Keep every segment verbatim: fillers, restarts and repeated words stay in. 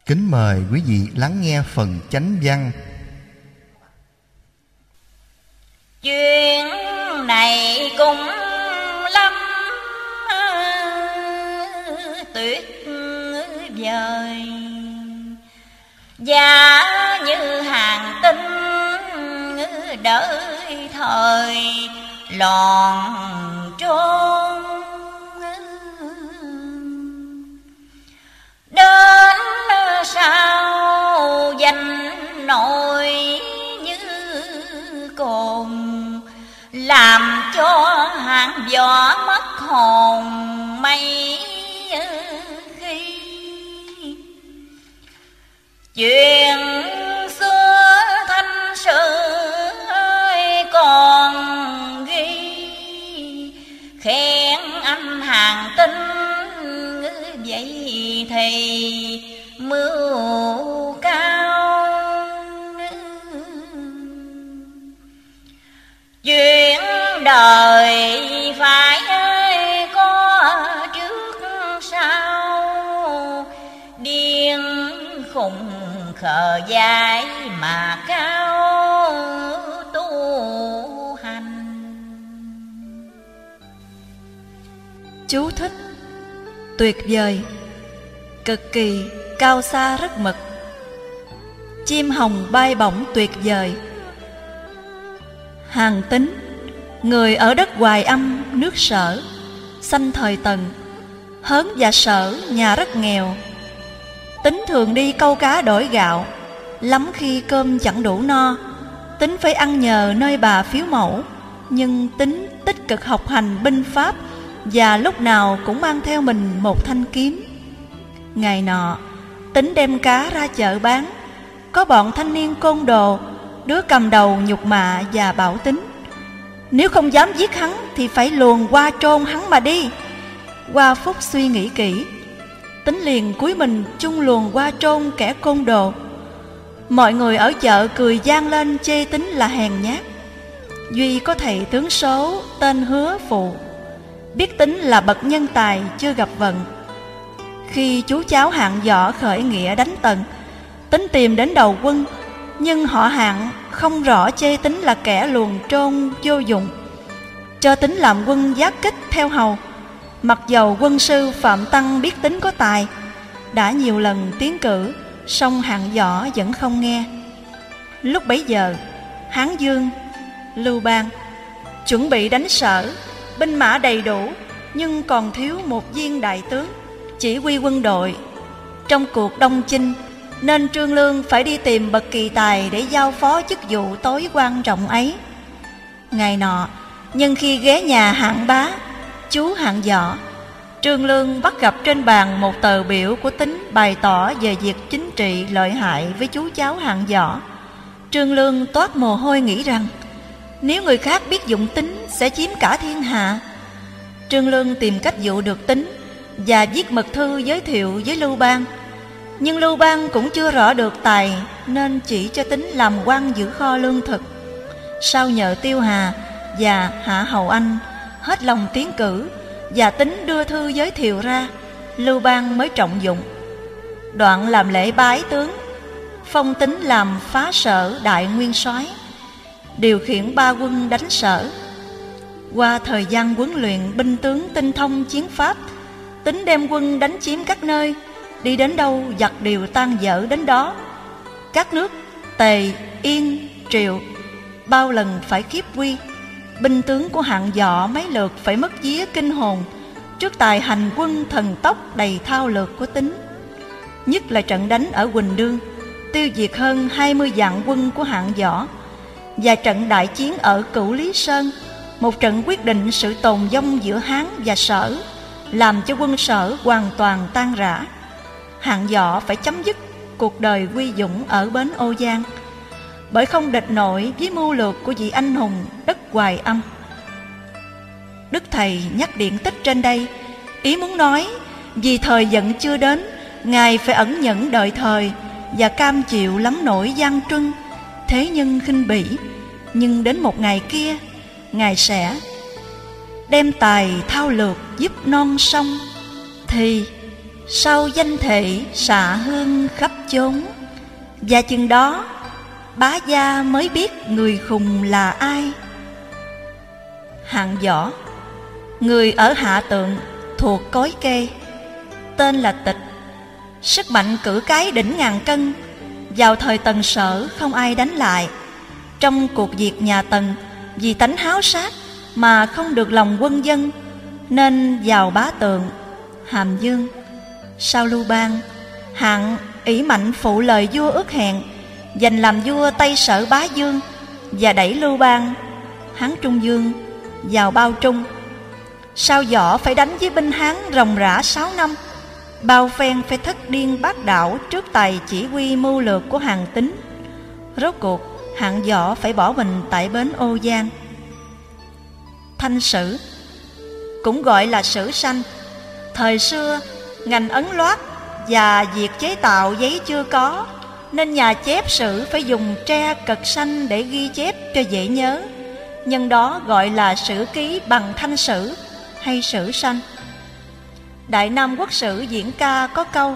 Kính mời quý vị lắng nghe phần chánh văn. Chuyện này cũng lắm tuyệt vời, giá như hàng tinh đợi thời lòn trốn. Đến sau danh nổi như cồn, làm cho hạng võ mất hồn mấy khi. Chuyện xưa thanh sử ơi còn ghi, khen anh hàng tinh vậy thì mưu cao. Chuyện đời phải có trước sau, điên khùng khờ dại mà cao tu hành. Chú thích: tuyệt vời, cực kỳ, cao xa rất mực. Chim hồng bay bổng tuyệt vời. Hàn Tín, người ở đất Hoài Âm, nước Sở, sanh thời Tần. Hớn và Sở nhà rất nghèo. Tín thường đi câu cá đổi gạo, lắm khi cơm chẳng đủ no. Tín phải ăn nhờ nơi bà phiếu mẫu, nhưng Tín tích cực học hành binh pháp và lúc nào cũng mang theo mình một thanh kiếm. Ngày nọ, Tín đem cá ra chợ bán. Có bọn thanh niên côn đồ, đứa cầm đầu nhục mạ và bảo Tín: nếu không dám giết hắn thì phải luồn qua trôn hắn mà đi. Qua phút suy nghĩ kỹ, Tín liền cúi mình chung luồn qua trôn kẻ côn đồ. Mọi người ở chợ cười vang lên chê Tín là hèn nhát. Duy có thầy tướng số tên Hứa Phụ biết Tín là bậc nhân tài chưa gặp vận. Khi chú cháu Hạng Võ khởi nghĩa đánh Tần, Tín tìm đến đầu quân, nhưng họ Hạng không rõ chê Tín là kẻ luồn trôn vô dụng, cho Tín làm quân giác kích theo hầu. Mặc dầu quân sư Phạm Tăng biết Tín có tài, đã nhiều lần tiến cử, song Hạng Võ vẫn không nghe. Lúc bấy giờ, Hán Dương, Lưu Bang chuẩn bị đánh Sở, binh mã đầy đủ, nhưng còn thiếu một viên đại tướng chỉ huy quân đội. Trong cuộc đông chinh, nên Trương Lương phải đi tìm bậc kỳ tài để giao phó chức vụ tối quan trọng ấy. Ngày nọ, nhân khi ghé nhà Hạng Bá, chú Hạng Võ, Trương Lương bắt gặp trên bàn một tờ biểu của Tín bày tỏ về việc chính trị lợi hại với chú cháu Hạng Võ. Trương Lương toát mồ hôi nghĩ rằng nếu người khác biết dụng Tín sẽ chiếm cả thiên hạ. Trương Lương tìm cách dụ được Tín và viết mật thư giới thiệu với Lưu Bang. Nhưng Lưu Bang cũng chưa rõ được tài, nên chỉ cho Tín làm quan giữ kho lương thực. Sau nhờ Tiêu Hà và Hạ Hầu Anh hết lòng tiến cử và Tín đưa thư giới thiệu ra, Lưu Bang mới trọng dụng. Đoạn làm lễ bái tướng, phong Tín làm phá Sở đại nguyên soái, điều khiển ba quân đánh Sở. Qua thời gian huấn luyện binh tướng tinh thông chiến pháp, Tín đem quân đánh chiếm các nơi, đi đến đâu giặc đều tan dở đến đó. Các nước Tề, Yên, Triệu bao lần phải khiếp quy. Binh tướng của Hạng Võ mấy lượt phải mất vía kinh hồn trước tài hành quân thần tốc đầy thao lược của Tín. Nhất là trận đánh ở Huỳnh Đương, tiêu diệt hơn hai mươi vạn quân của Hạng Võ, và trận đại chiến ở Cửu Lý Sơn, một trận quyết định sự tồn vong giữa Hán và Sở, làm cho quân Sở hoàn toàn tan rã. Hạng Võ phải chấm dứt cuộc đời huy dũng ở bến Ô Giang, bởi không địch nổi với mưu lược của vị anh hùng đất Hoài Âm. Đức Thầy nhắc điển tích trên đây, ý muốn nói vì thời giận chưa đến, Ngài phải ẩn nhẫn đợi thời và cam chịu lắm nỗi gian truân, thế nhân khinh bỉ. Nhưng đến một ngày kia, Ngài sẽ đem tài thao lược giúp non sông, thì sau danh thể xạ hương khắp chốn. Và chừng đó bá gia mới biết người khùng là ai. Hạng Võ, người ở Hạ Tượng thuộc Cối Kê, tên là Tịch, sức mạnh cử cái đỉnh ngàn cân. Vào thời Tần Sở không ai đánh lại. Trong cuộc diệt nhà Tần, vì tánh háo sát mà không được lòng quân dân, nên vào Bá Tượng, Hàm Dương. Sau Lưu Bang, Hạng ỷ mạnh phụ lời vua ước hẹn, giành làm vua Tây Sở Bá Dương, và đẩy Lưu Bang, Hán Trung Dương vào Bao Trung. Sau Võ phải đánh với binh Hán ròng rã sáu năm, bao phen phải thất điên bát đảo trước tài chỉ huy mưu lược của Hàn Tín. Rốt cuộc Hạng Võ phải bỏ mình tại bến Ô Giang. Thanh Sử, cũng gọi là sử sanh. Thời xưa ngành ấn loát và việc chế tạo giấy chưa có, nên nhà chép sử phải dùng tre cật xanh để ghi chép cho dễ nhớ. Nhân đó gọi là sử ký bằng thanh sử hay sử sanh. Đại Nam Quốc Sử diễn ca có câu: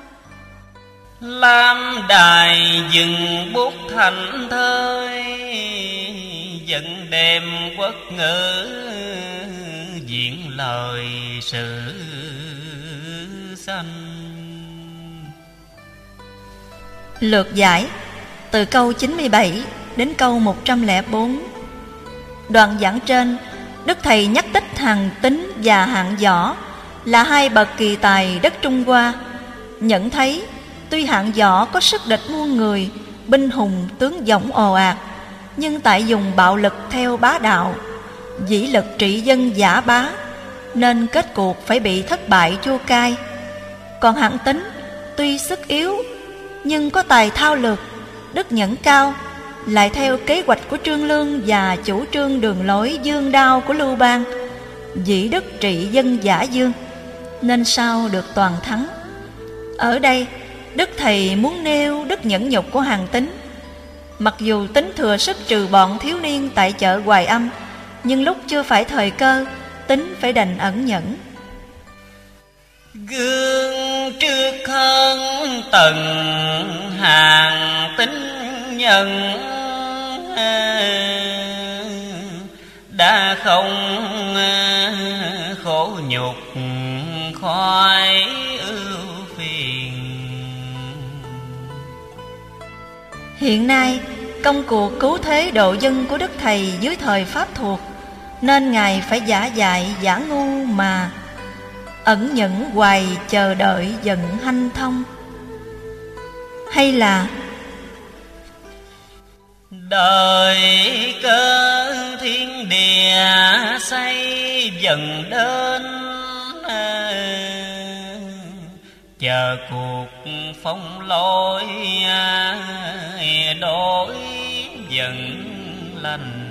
Lam đài dừng bút thành thơi, dẫn đem quốc ngữ diễn lời sử sanh. Lược giải từ câu chín mươi bảy đến câu một trăm lẻ bốn. Đoạn giảng trên, Đức Thầy nhắc tích Hàn Tín và Hạng Võ là hai bậc kỳ tài đất Trung Hoa. Nhận thấy tuy Hạng Võ có sức địch muôn người, binh hùng tướng dõng ồ ạt, nhưng tại dùng bạo lực theo bá đạo, dĩ lực trị dân giả bá, nên kết cuộc phải bị thất bại chua cay. Còn Hạng Tín tuy sức yếu, nhưng có tài thao lược, đức nhẫn cao, lại theo kế hoạch của Trương Lương và chủ trương đường lối dương đao của Lưu Bang, dĩ đức trị dân giả dương, nên sau được toàn thắng. Ở đây Đức Thầy muốn nêu đức nhẫn nhục của Hàn Tín. Mặc dù Tín thừa sức trừ bọn thiếu niên tại chợ Hoài Âm, nhưng lúc chưa phải thời cơ, Tín phải đành ẩn nhẫn. Gương trước hơn Tần Hàn Tín nhân, đã không khổ nhục khỏi ưu phiền. Hiện nay công cuộc cứu thế độ dân của Đức Thầy dưới thời Pháp thuộc, nên Ngài phải giả dại giả ngu mà ẩn nhẫn hoài chờ đợi dần hanh thông. Hay là đời cơ thiên địa xây dần đến, chờ cuộc phong lôi đổi dần lành.